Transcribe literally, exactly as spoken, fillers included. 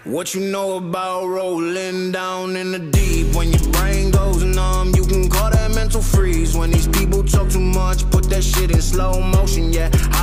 What you know about rolling down in the deep? When your brain goes numb, you can call that mental freeze. When these people talk too much, put that shit in slow motion, yeah.